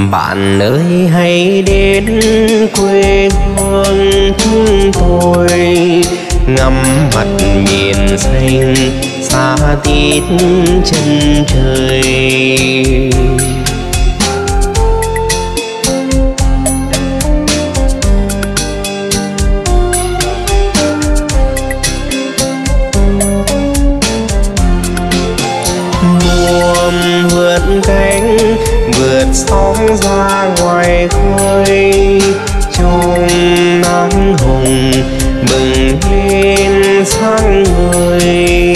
Bạn ơi hãy đến quê hương chúng tôi, ngắm mặt miền xanh xa tít chân trời. Buồm vượt cánh vượt sóng ra ngoài khơi, trong nắng hồng bừng lên sáng ngời.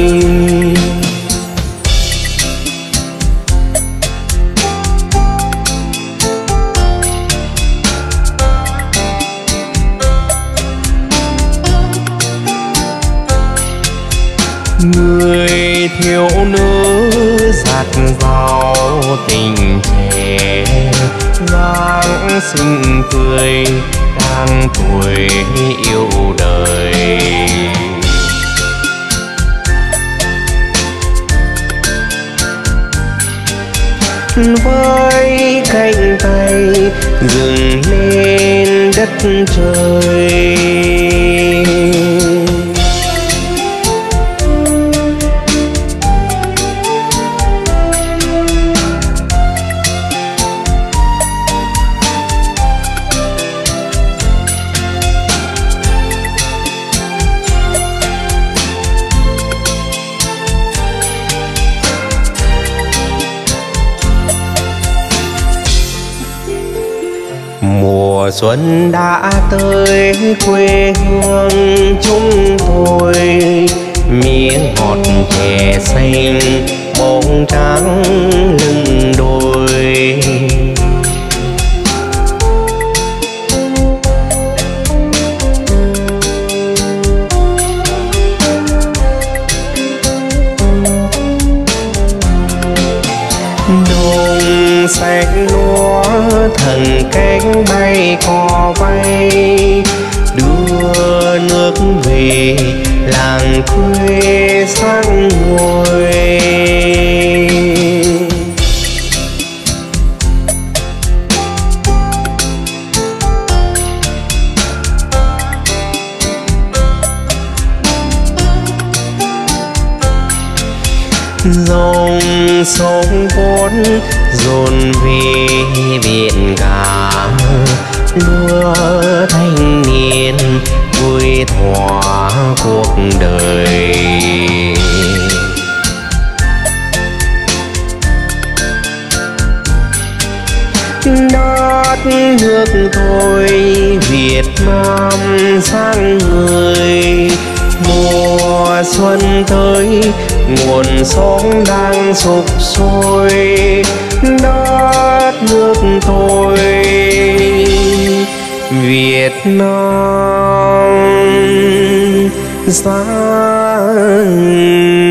Người thiếu nữ dạt dào tình trẻ, dáng xinh cười đang tuổi yêu đời. Với cánh tay dừng lên đất trời, mùa xuân đã tới quê hương chúng tôi, miếng ngọt chè xanh bông trắng lưng đôi. Đồng xanh lúa thần cánh bay cò bay, đưa nước về làng quê sáng ngời. Dòng sông cuốn dồn về biển cả, lúa thanh niên vui thỏa cuộc đời. Đất nước tôi Việt Nam sáng ngời, mùa xuân tới nguồn sống đang sục sôi. Đất nước tôi Việt Nam sáng